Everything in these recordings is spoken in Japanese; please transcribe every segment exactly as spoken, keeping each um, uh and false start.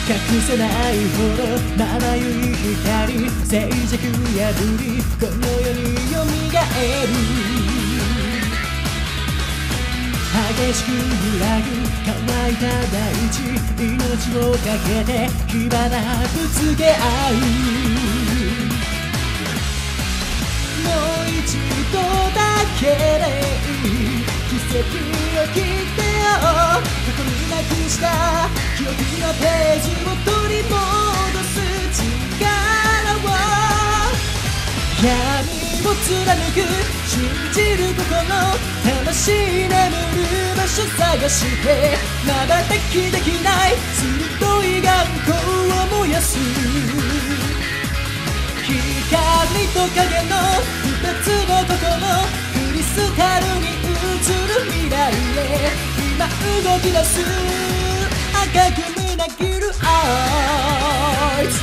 隠せないほどまばゆい光、静寂破りこの世に蘇る。激しく揺らぐ乾いた大地、命をかけて火花ぶつけ合う。もう一度だけでいい、奇跡を切ってよ。過去になくした記憶のページを取り戻す力を、闇を貫く信じる心、魂眠る場所探して瞬きできない鋭い眼光を燃やす。光と影の二つの心、クリスタルに映る未来へ今動き出す。赤くみなぎるアイズ、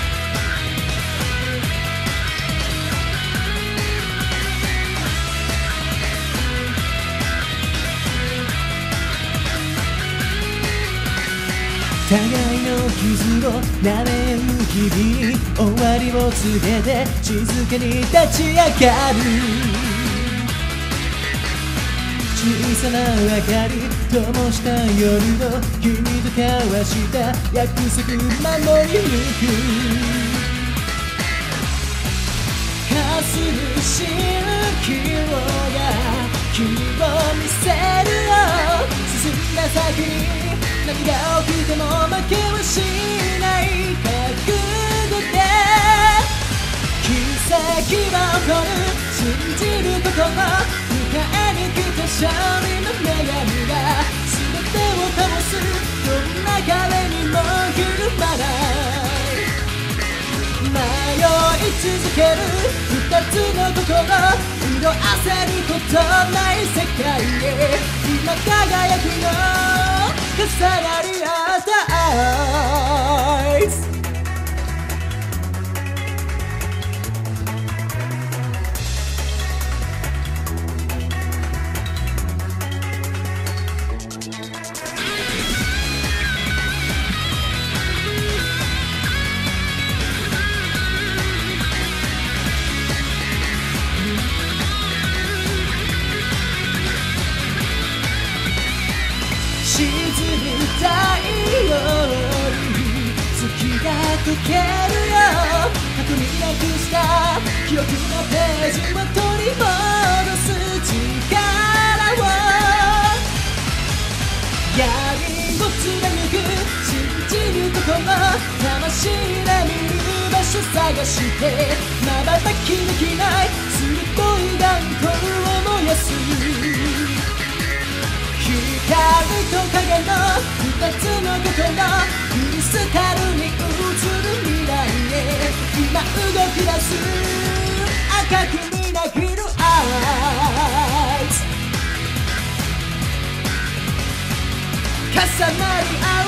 互いの傷を舐め合う日々に終わりを告げて静かに立ち上がる。小さな明かり灯した夜を君と交わした約束守り抜く。かすむ蜃気楼が君を見せるよ。進んだ先に何が起きても負けはしない覚悟で、奇跡は起こる信じる心、迎えに来た勝利の女神が全てを倒す。どんな壁にもひるまない迷い続ける二つの心、色あせることない世界へ今輝くよ。重なり合ったアイス、沈む太陽に月が溶けるよ。過去になくした記憶のページを取り戻す力を、闇を貫く信じる心、魂眠る場所探して瞬きできない鋭い眼光を燃やす。光と影の二つの心、クリスタルに映る未来へ今動き出す。赤くみなぎるアイズ、重なり合う